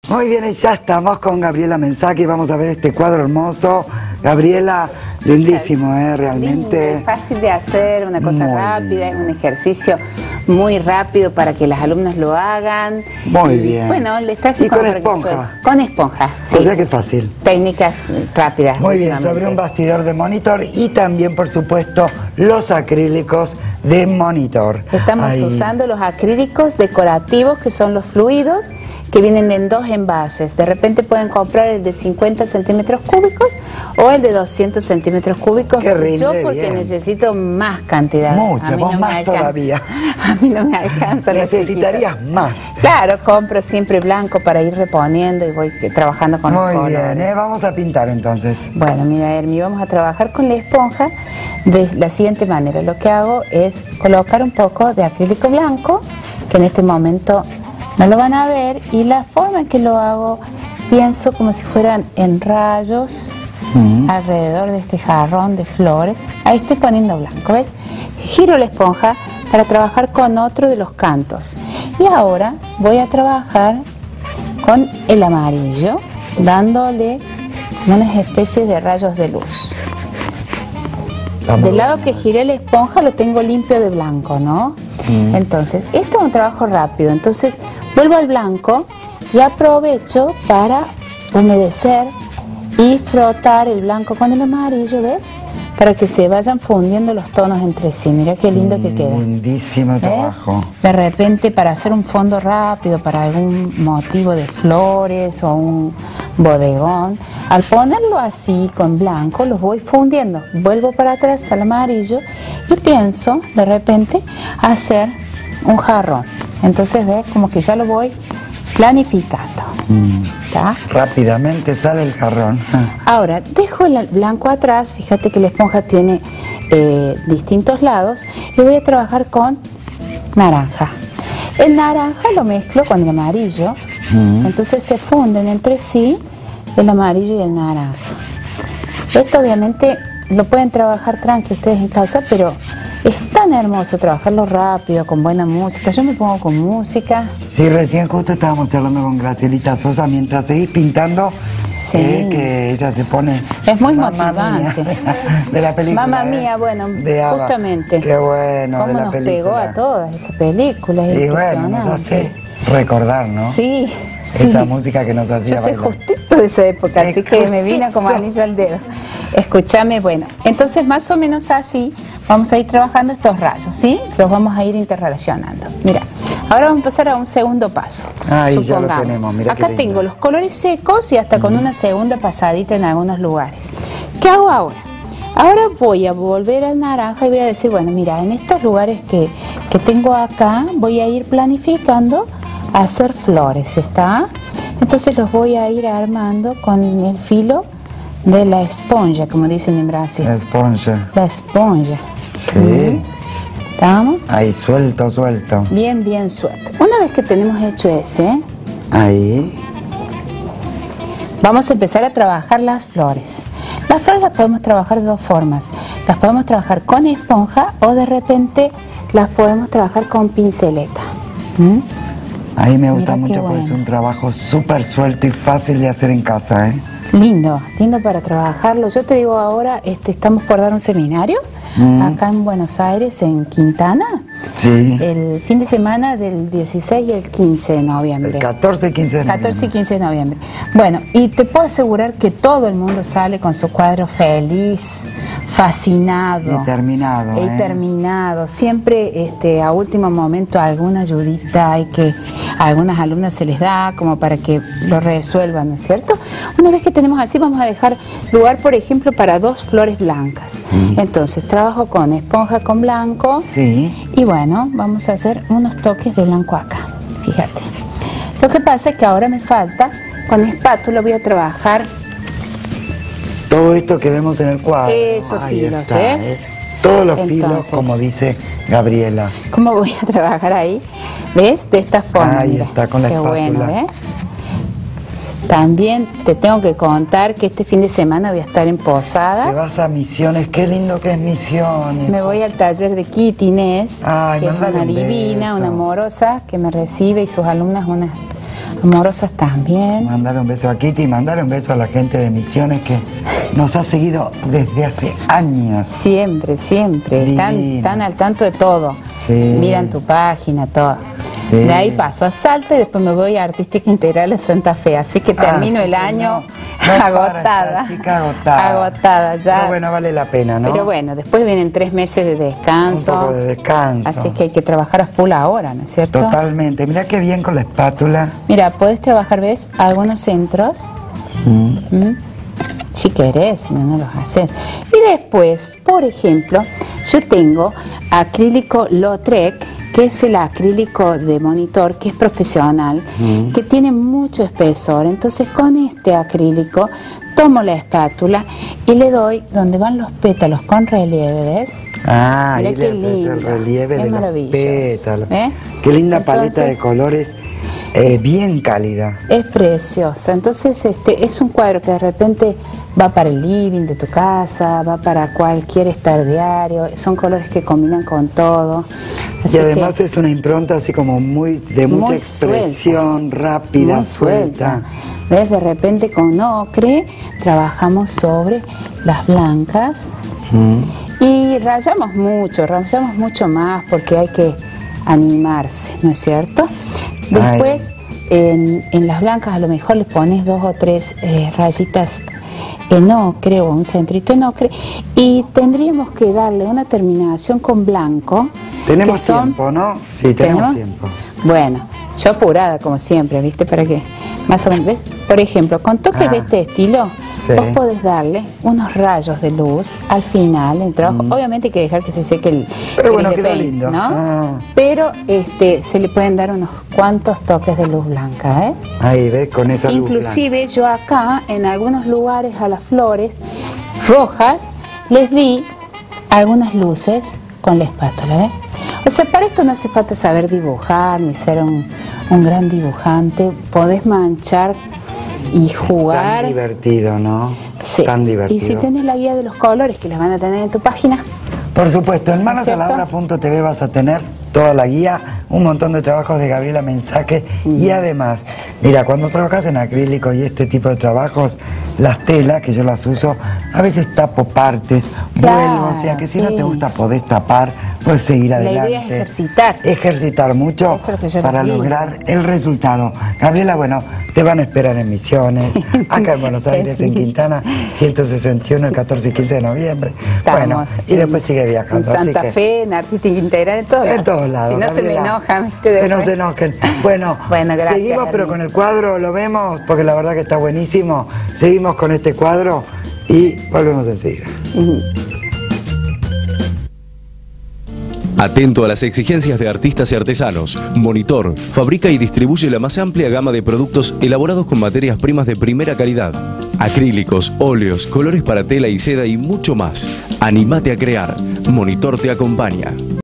Muy bien, y ya estamos con Gabriela Menzaki. Vamos a ver este cuadro hermoso. Gabriela, lindísimo, realmente. Lindo, fácil de hacer, una cosa muy rápida, lindo. es un ejercicio muy rápido para que las alumnas lo hagan. Muy Y, bien. bueno, les traje ¿Y como con para que esponja? suene. Con esponja, sí. O sea que fácil. Técnicas rápidas. Muy bien, últimamente. sobre un bastidor de monitor y también, por supuesto, los acrílicos de monitor. Estamos Ahí. usando los acrílicos decorativos, que son los fluidos, que vienen en 2 envases. De repente pueden comprar el de 50 centímetros cúbicos o el de 200 centímetros cúbicos. Que rinde Yo porque bien. necesito más cantidad. Mucho, A mí vos no me más alcanza. todavía. A mí no me alcanza. los Necesitarías chiquitos. más. Claro, compro siempre blanco para ir reponiendo y voy trabajando con los Muy colores. bien, vamos a pintar entonces. Bueno, mira, Hermi, vamos a trabajar con la esponja de la siguiente manera. Lo que hago es colocar un poco de acrílico blanco, que en este momento no lo van a ver, y la forma en que lo hago, pienso como si fueran en rayos alrededor de este jarrón de flores. Ahí estoy poniendo blanco, ¿ves? Giro la esponja para trabajar con otro de los cantos. Y ahora voy a trabajar con el amarillo, dándole unas especies de rayos de luz. Del lado que giré la esponja lo tengo limpio de blanco, ¿no? Entonces, esto es un trabajo rápido. Entonces, vuelvo al blanco y aprovecho para humedecer y frotar el blanco con el amarillo, ¿ves? Para que se vayan fundiendo los tonos entre sí. Mira qué lindo que queda. Lindísimo ¿Ves? trabajo. De repente, para hacer un fondo rápido, para algún motivo de flores o un bodegón, al ponerlo así con blanco, los voy fundiendo. Vuelvo para atrás al amarillo y pienso, de repente, hacer un jarrón. Entonces, ves, como que ya lo voy planificando. ¿Está? Rápidamente sale el jarrón. Ahora, dejo el blanco atrás, fíjate que la esponja tiene distintos lados, y voy a trabajar con naranja. El naranja lo mezclo con el amarillo, entonces se funden entre sí el amarillo y el naranja. Esto obviamente lo pueden trabajar tranqui ustedes en casa, pero es tan hermoso trabajarlo rápido, con buena música. Yo me pongo con música. Sí, recién justo estábamos charlando con Gracielita Sosa mientras seguís pintando, Sí. que ella se pone... Es muy Mamma motivante. Mía, de la película. Mamma Mía, bueno, de ABBA. justamente. Qué bueno, de Cómo la nos película. pegó a todas esa película, es Y bueno, nos impresionante. hace recordar, ¿no? Sí, Esa sí. música que nos hacía Yo soy bailar. justito de esa época, así que me vino como Justito. anillo al dedo. Escúchame, bueno, entonces más o menos así vamos a ir trabajando estos rayos, ¿sí? Los vamos a ir interrelacionando. Mira, ahora vamos a pasar a un segundo paso. Ahí ya lo Supongamos. tenemos, mira qué Acá lindo. tengo los colores secos y hasta con una segunda pasadita en algunos lugares. ¿Qué hago ahora? Ahora voy a volver al naranja y voy a decir, bueno, mira, en estos lugares que tengo acá, voy a ir planificando hacer flores, ¿está? Entonces los voy a ir armando con el filo de la esponja, como dicen en Brasil. La esponja. La esponja. Sí. ¿Estamos? Ahí, suelto, suelto. Bien, bien suelto. Una vez que tenemos hecho ese, Ahí. vamos a empezar a trabajar las flores. Las flores las podemos trabajar de dos formas. Las podemos trabajar con esponja o de repente las podemos trabajar con pinceleta. Ahí me gusta Mira qué mucho porque es bueno. un trabajo súper suelto y fácil de hacer en casa, ¿eh? Lindo, lindo para trabajarlo. Yo te digo ahora, estamos por dar un seminario acá en Buenos Aires, en Quintana, Sí. el fin de semana del 16 y el 15 de noviembre. El 14 y 15 de noviembre. 14 y 15 de noviembre. Bueno, y te puedo asegurar que todo el mundo sale con su cuadro feliz, fascinado. Y terminado, Y terminado. Siempre a último momento alguna ayudita hay que a algunas alumnas se les da como para que lo resuelvan, ¿no es cierto? Una vez que tenemos así, vamos a dejar lugar, por ejemplo, para 2 flores blancas. Entonces, trabajo con esponja con blanco. Sí. Y bueno, vamos a hacer unos toques de blanco acá, fíjate. Lo que pasa es que ahora me falta, con espátula voy a trabajar Todo esto que vemos en el cuadro. esos Ahí filos, está, ¿ves? Todos los Entonces, filos, como dice Gabriela. ¿Cómo voy a trabajar ahí? ¿Ves? De esta forma. Ahí mira. está, con la Qué espátula. bueno, ¿ves? También te tengo que contar que este fin de semana voy a estar en Te Posadas. vas a Misiones, qué lindo que es Misiones. Me voy al taller de Kitty Inés, Ay, que es mándale una un divina, beso. una amorosa, que me recibe y sus alumnas unas amorosas también. Mandar un beso a Kitty y mandar un beso a la gente de Misiones que nos ha seguido desde hace años. Siempre, siempre. Están al tanto de todo. Sí. Miran tu página, todo. Sí. De ahí paso a Salta y después me voy a Artística Integral de Santa Fe. Así que termino el año agotada. Agotada ya. Pero bueno, vale la pena, ¿no? Pero bueno, después vienen 3 meses de descanso. Un poco de descanso. Así que hay que trabajar a full ahora, ¿no es cierto? Totalmente. Mira qué bien con la espátula. Mira, podés trabajar, ¿ves? Algunos centros. Si querés, si no, no los haces. Y después, por ejemplo, yo tengo acrílico Lautrec, que es el acrílico de monitor, que es profesional, que tiene mucho espesor. Entonces con este acrílico tomo la espátula y le doy donde van los pétalos con relieve, ¿ves? Ah, Mirá ahí qué le haces el relieve es de los maravilloso, pétalos. ¿eh? Qué linda Entonces, paleta de colores, bien cálida. Es preciosa. Entonces es un cuadro que de repente va para el living de tu casa, va para cualquier estar diario, son colores que combinan con todo. Así y además es una impronta así como de mucha expresión, rápida, muy suelta. ¿Ves? De repente con ocre trabajamos sobre las blancas y rayamos mucho más porque hay que animarse, ¿no es cierto? Después en las blancas a lo mejor le pones 2 o 3 rayitas en ocre o un centrito en ocre y tendríamos que darle una terminación con blanco. Tenemos tiempo, ¿no? Sí, tenemos tiempo. Bueno, yo apurada como siempre, ¿viste? Para que más o menos, ¿ves? Por ejemplo, con toques de este estilo, vos podés darle unos rayos de luz al final del trabajo. Obviamente hay que dejar que se seque el bueno, queda lindo, ¿no? Pero se le pueden dar unos cuantos toques de luz blanca, ¿eh? Ahí, ¿ves? Con esa luz inclusive blanca. Yo acá, en algunos lugares a las flores rojas, les di algunas luces con la espátula, ¿ves? O sea, para esto no hace falta saber dibujar, ni ser un gran dibujante. Podés manchar y jugar. Tan divertido, ¿no? Sí. Tan divertido. Y si tenés la guía de los colores, que las van a tener en tu página. Por supuesto, en manosalobra.tv vas a tener toda la guía, un montón de trabajos de Gabriela Mensaque y además, mira, cuando trabajas en acrílico y este tipo de trabajos, las telas, que yo las uso, a veces tapo partes, vuelvo, o sea que si no te gusta podés tapar, puedes seguir adelante. La idea es ejercitar. Ejercitar mucho para lograr el resultado. Gabriela, bueno, te van a esperar en Misiones, acá en Buenos Aires, en Quintana, 161, el 14 y 15 de noviembre. Bueno, y después sigue viajando. En Santa Fe, en Artística Integral, en todos lados. Si no, Gabriela, se me enojan, ¿viste? Que no se enojen. Bueno, gracias, seguimos, pero con el cuadro lo vemos, porque la verdad que está buenísimo. Seguimos con este cuadro y volvemos enseguida. Atento a las exigencias de artistas y artesanos, Monitor fabrica y distribuye la más amplia gama de productos elaborados con materias primas de primera calidad. Acrílicos, óleos, colores para tela y seda y mucho más. Anímate a crear. Monitor te acompaña.